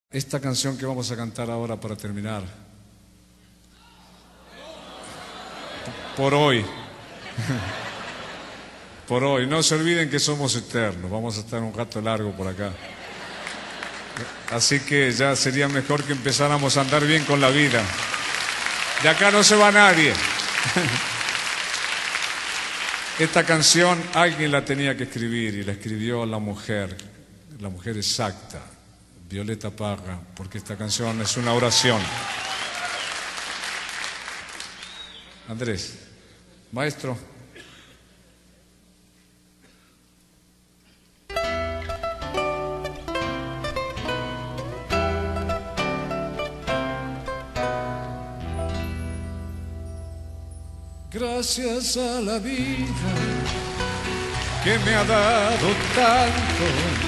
Esta canción que vamos a cantar ahora para terminar, por hoy, no se olviden que somos eternos, vamos a estar un rato largo por acá. Así que ya sería mejor que empezáramos a andar bien con la vida. De acá no se va nadie. Esta canción alguien la tenía que escribir y la escribió la mujer exacta, Violeta Parra, porque esta canción es una oración. Andrés, maestro. Gracias a la vida que me ha dado tanto,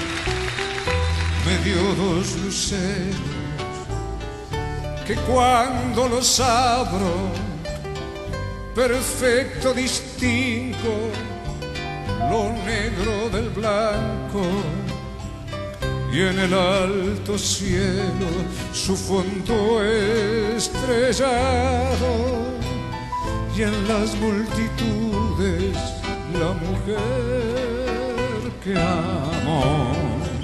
me dio dos luceros que cuando los abro perfecto distingo lo negro del blanco, y en el alto cielo su fondo estrellado, y en las multitudes la mujer que amo.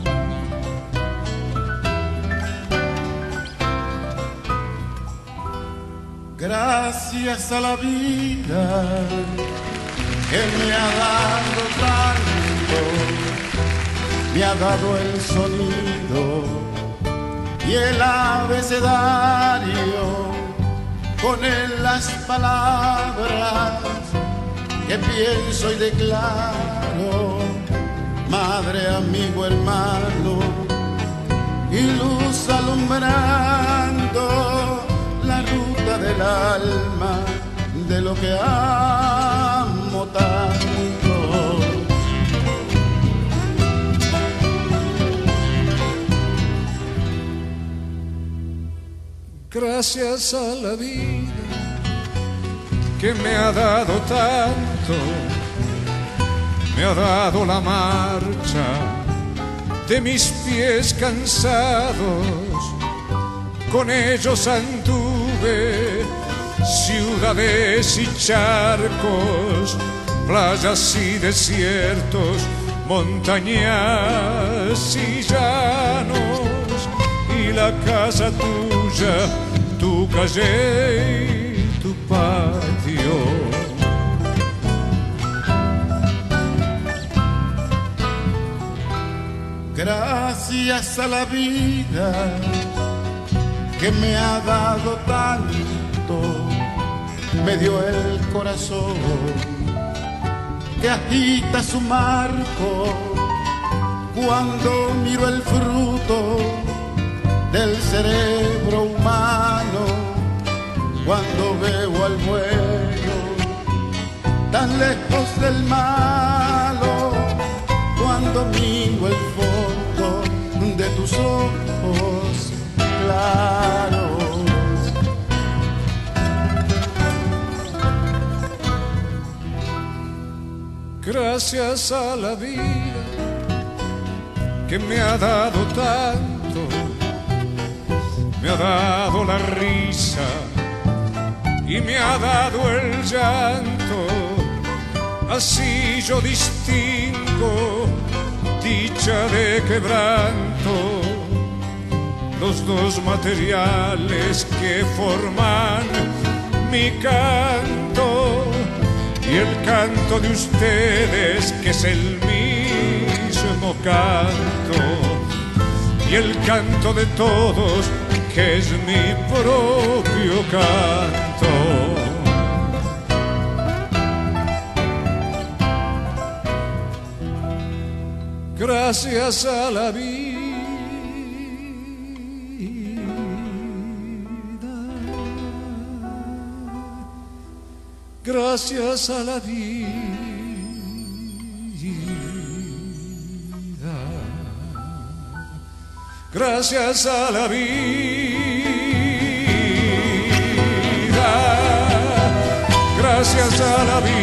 Gracias a la vida que me ha dado tanto, me ha dado el sonido y el abecedario, con él las palabras que pienso y declaro, madre, amigo, hermano, y luz alumbrando la ruta del alma de lo que amo tanto. Gracias a la vida que me ha dado tanto, me ha dado la marcha de mis pies cansados, con ellos anduve ciudades y charcos, playas y desiertos, montañas y llanos, y la casa tuya, tu calle y tu patio. Gracias a la vida que me ha dado tanto, me dio el corazón que agita su marco cuando miro el fruto del cerebro humano, cuando veo al bueno tan lejos del malo, cuando miro el fondo de tus ojos claros. Gracias a la vida que me ha dado tanto, me ha dado la risa y me ha dado el llanto, así yo distingo dicha de quebranto, los dos materiales que forman mi canto, y el canto de ustedes que es el mismo canto, y el canto de todos que es mi propio canto. Gracias a la vida, gracias a la vida, gracias a la vida, gracias a la vida.